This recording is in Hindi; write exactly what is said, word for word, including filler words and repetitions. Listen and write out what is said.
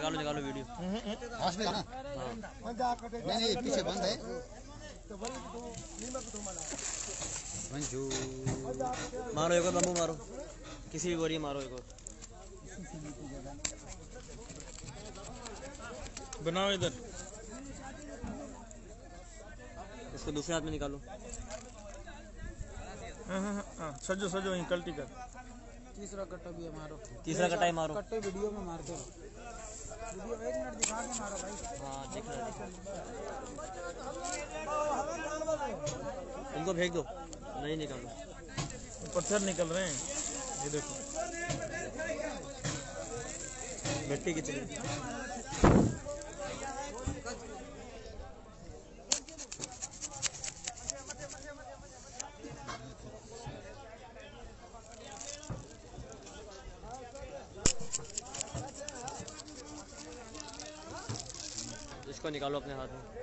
निकालो निकालो वीडियो। हाथ में ना नहीं नहीं पीछे बंद है। मंजू मारो एक और बम्बू मारो, किसी भी गोरी मारो एक और। बनाओ इधर, इसको दूसरे हाथ में निकालो। हाँ हाँ हाँ सजो सजो वहीं कल्टी कर। तीसरा कट्टा भी है मारो, तीसरा कट्टा ही मारो। कट्टे वीडियो में मार दो, वीडियो एक मिनट दिखा के मारो भाई। हाँ देख लो, इनको फेंक दो, नहीं निकालो। पत्थर निकल रहे हैं, ये देखो मिट्टी कितनी। इसको निकालो अपने हाथ में।